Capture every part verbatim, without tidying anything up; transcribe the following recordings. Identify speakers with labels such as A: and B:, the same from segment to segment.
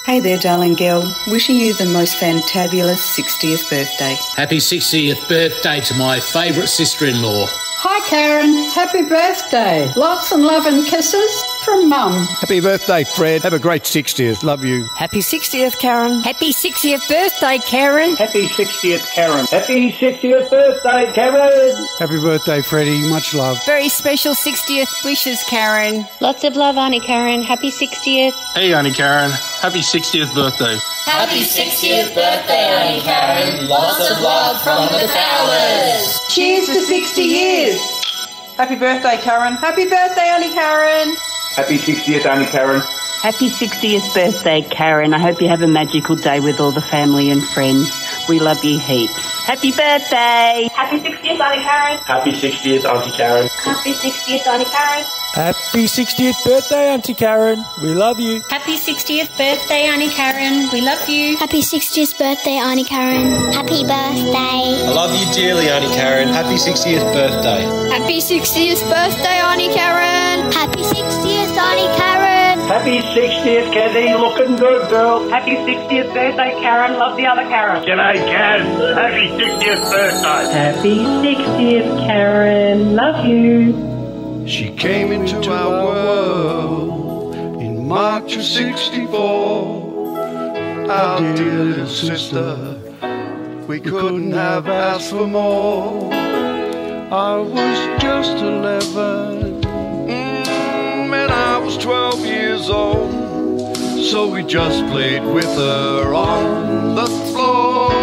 A: Hey there, darling girl. Wishing you the most fantabulous sixtieth birthday.
B: Happy sixtieth birthday to my favourite sister-in-law.
C: Hi Karen, happy birthday. Lots and love and kisses from Mum.
D: Happy birthday, Fred. Have a great sixtieth. Love you.
E: Happy sixtieth, Karen. Happy sixtieth birthday, Karen.
F: Happy sixtieth, Karen. Happy sixtieth birthday, Karen.
D: Happy birthday, Freddie. Much love.
E: Very special sixtieth wishes, Karen.
G: Lots of love, Auntie Karen. Happy sixtieth.
H: Hey, Auntie Karen. Happy sixtieth birthday.
I: Happy sixtieth birthday, Auntie Karen. Lots of love from the Fowlers.
J: Cheers to sixty years. Happy birthday, Karen. Happy birthday, Auntie Karen.
F: Happy sixtieth, Auntie Karen.
K: Happy sixtieth birthday, Karen. I hope you have a magical day with all the family and friends. We love you heaps. Happy birthday.
L: Happy sixtieth, Auntie Karen.
F: Happy sixtieth, Auntie Karen.
L: Happy sixtieth, Auntie Karen.
M: Happy sixtieth birthday, Auntie Karen. We love you.
N: Happy sixtieth birthday, Auntie Karen. We love you.
O: Happy sixtieth birthday, Auntie Karen. Happy birthday.
P: I love you dearly, Auntie Karen. Happy sixtieth birthday.
O: Happy sixtieth birthday, Auntie Karen. Happy sixtieth, Auntie Karen.
F: Happy sixtieth, Kathy. Looking good, girl.
J: Happy sixtieth birthday, Karen. Love the other Karen.
F: G'day, Kaz. Happy sixtieth birthday.
K: Happy sixtieth, Karen. Love you.
D: She came into our world in March of sixty-four. Our dear little sister, we couldn't have asked for more. I was just eleven, mm, and I was twelve years old. So we just played with her on the floor.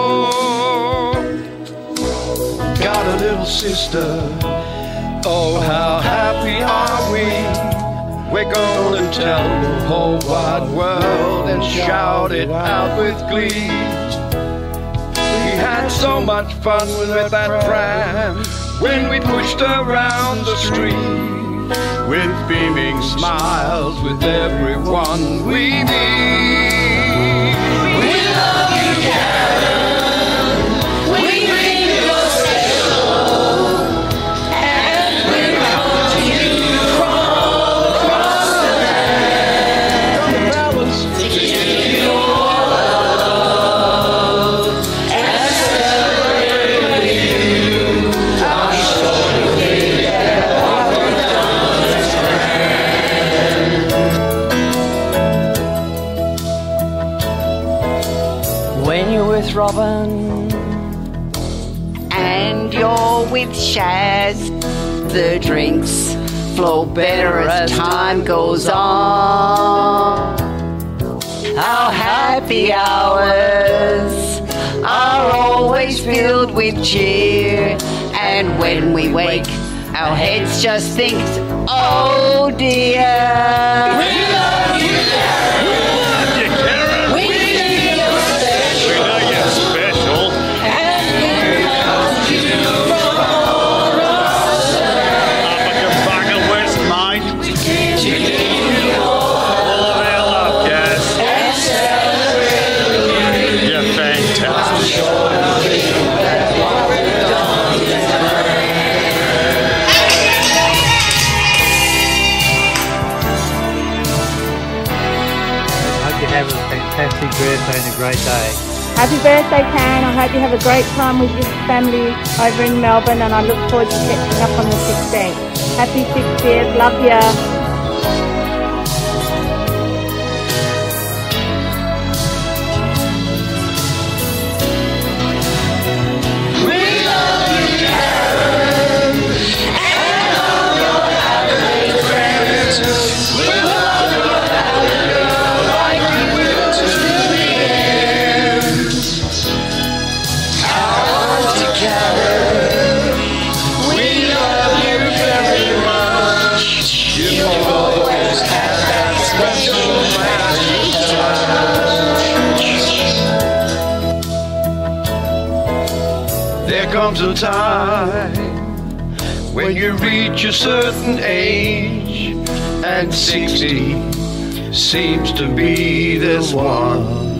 D: Got a little sister. Oh, how happy are we? We're gonna tell the whole wide world and shout it out with glee. We had so much fun with that pram when we pushed around the street, with beaming smiles with everyone we meet. We love you, Karen. We think you're special.
E: Robin, and you're with Shaz. The drinks flow better as time goes on. Our happy hours are always filled with cheer, and when we wake, our heads just think, oh dear.
I: We love you, Karen.
Q: Fantastic birthday and a great day.
R: Happy birthday, Karen. I hope you have a great time with your family over in Melbourne, and I look forward to catching up on the sixteenth. Happy sixtieth. Love ya.
D: Comes a time when you reach a certain age, and sixty seems to be this one.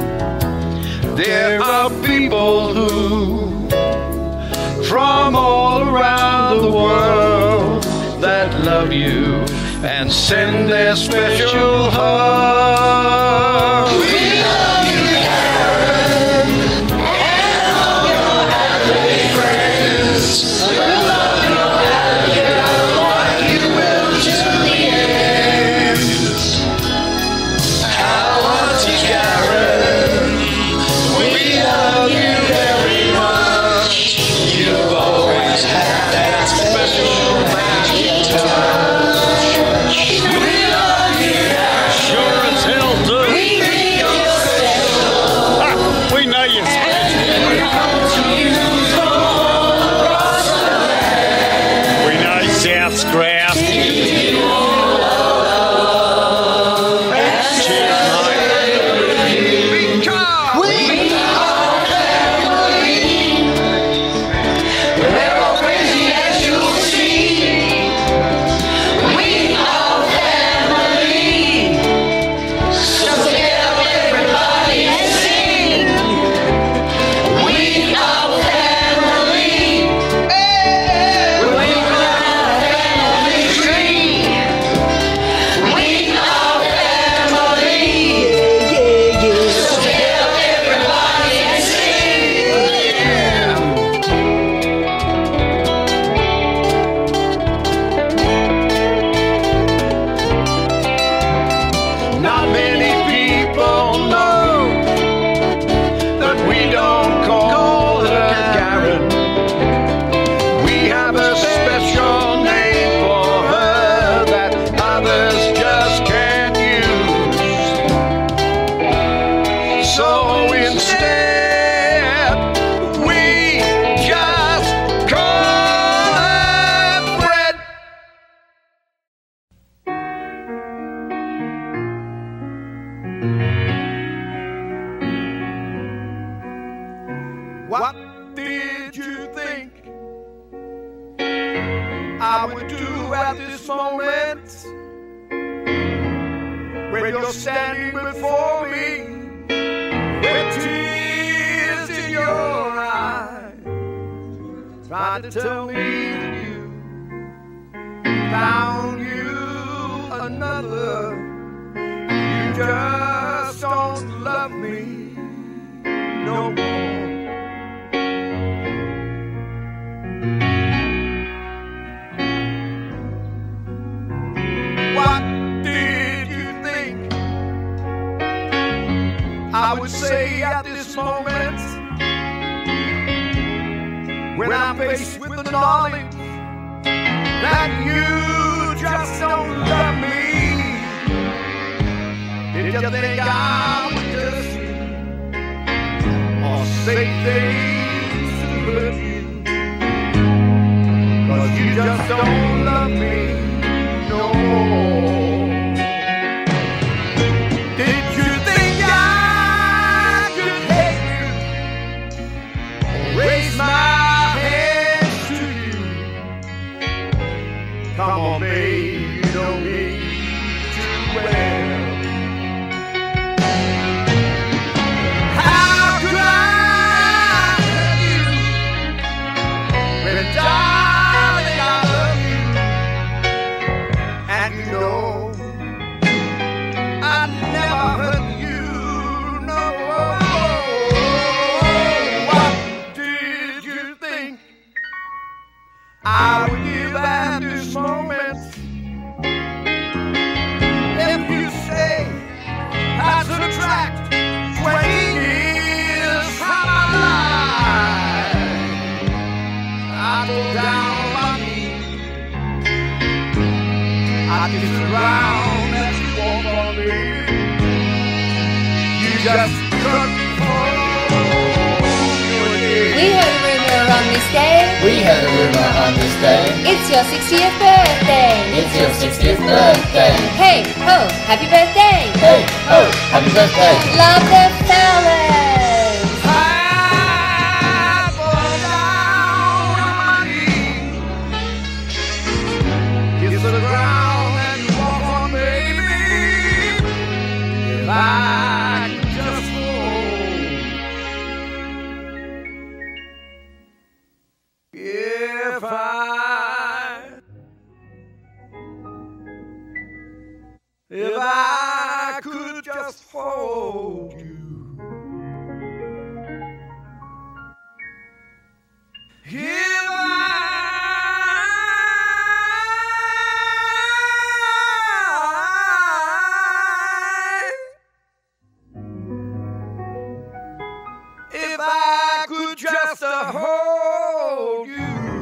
D: There are people who, from all around the world, that love you and send their special hugs. when you're standing before me with tears in your eyes, trying to tell me that you found you another. You just don't love me no more. What did you think I would say at this moment when I'm faced with the knowledge that you just don't love me? Did you think I would curse you or say things to hurt you? 'Cause you just don't love me no more. Did you think I could hate you or raise my hands to you? Come on, babe, you know me too well. How could I hurt you when, darling, I love you? And you know I never hurt you, no. What did you think I would give at this moment if you say I subtract twenty years from my life? I go down on my knees, I kiss the ground as you walk on me. You just cut for your day.
S: We heard a rumor on this day.
I: We heard a rumor on this day.
S: It's your sixtieth birthday.
I: It's your sixtieth birthday.
S: Hey ho, happy birthday.
I: Hey ho, happy birthday.
S: Love the fellas.
D: I go down on my knees, kiss the ground and walk on, baby. If I could just hold, if I, if I could just hold you. If I, if I could just uh, hold you.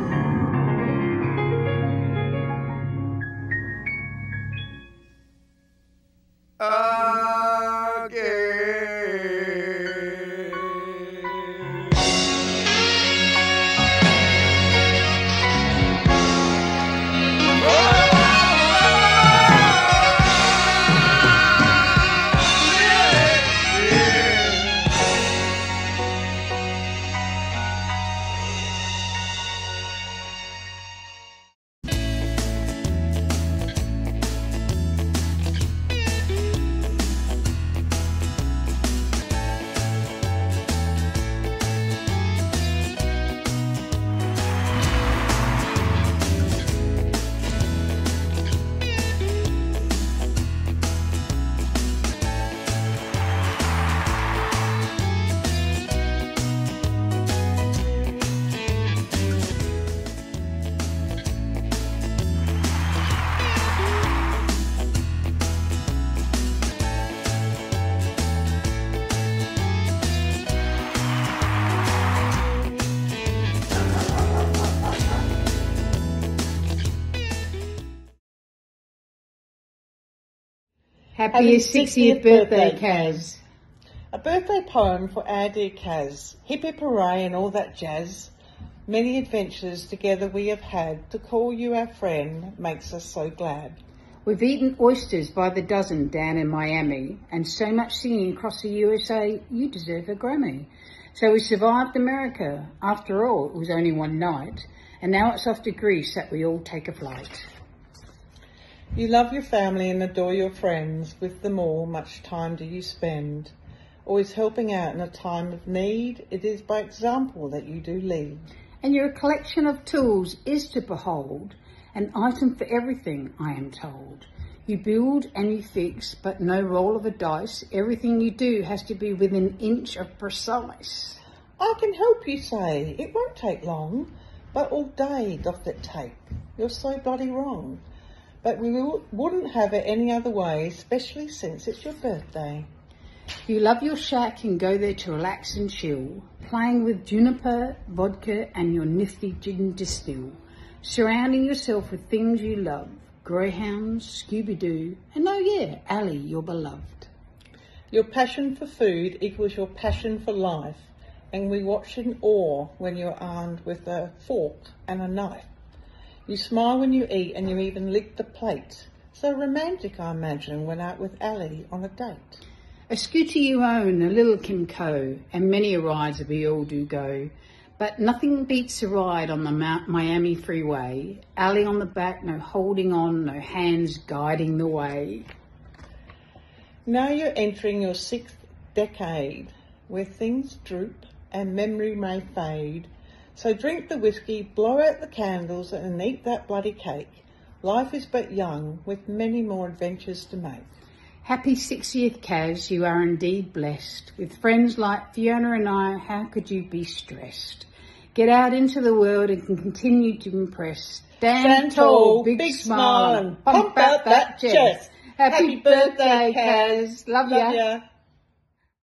C: Happy sixtieth birthday, Kaz.
J: A birthday poem for our dear Kaz. Hip hip hooray and all that jazz. Many adventures together we have had. To call you our friend makes us so glad.
C: We've eaten oysters by the dozen down in Miami, and so much singing across the U S A, you deserve a Grammy. So we survived America. After all, it was only one night, and now it's off to Greece that we all take a flight.
J: You love your family and adore your friends. With them all, much time do you spend. Always helping out in a time of need. It is by example that you do lead.
C: And your collection of tools is to behold, an item for everything, I am told. You build and you fix, but no roll of a dice. Everything you do has to be within an inch of precise.
J: I can help, you say. It won't take long, but all day doth it take. You're so bloody wrong. But we wouldn't have it any other way, especially since it's your birthday.
C: You love your shack and go there to relax and chill, playing with juniper, vodka and your nifty gin distill, surrounding yourself with things you love, greyhounds, Scooby-Doo, and oh yeah, Ali, your beloved.
J: Your passion for food equals your passion for life, and we watch in awe when you're armed with a fork and a knife. You smile when you eat and you even lick the plate. So romantic, I imagine, when out with Ali on a date.
C: A scooter you own, a little Kimco, and many a rides we all do go. But nothing beats a ride on the Mount Miami freeway. Ali on the back, no holding on, no hands guiding the way.
J: Now you're entering your sixth decade, where things droop and memory may fade. So drink the whiskey, blow out the candles and eat that bloody cake. Life is but young, with many more adventures to make.
C: Happy sixtieth, Kaz, you are indeed blessed. With friends like Fiona and I, how could you be stressed? Get out into the world and can continue to impress. Stand,
J: Stand tall, big, big smile, and pump out that chest.
C: Happy, Happy birthday, Kaz. Love, Love ya. ya.